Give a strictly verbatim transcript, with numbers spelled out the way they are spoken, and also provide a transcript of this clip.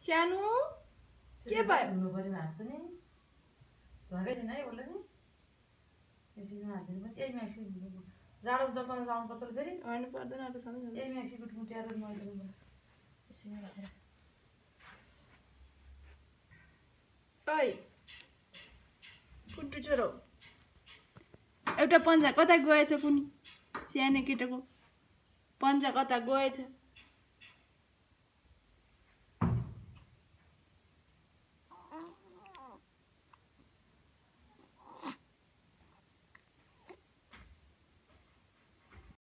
सानो के भयो हुनु पर्यो हाल्छ नि धोकै छैन है बोल्दै नि यसरी हाल्दिनु पनि यही म्याक्सी जाडो जपाउन जानु पर्छ फेरि हैन पर्दैन अरू सबै यही म्याक्सी गुटमुट्याएर नदिनु पर्यो यसरी राखेर ओइ कुट्टु छोरो एउटा पन्जा कता गएछ कुनी सानो केटाको पन्जा कता गएछ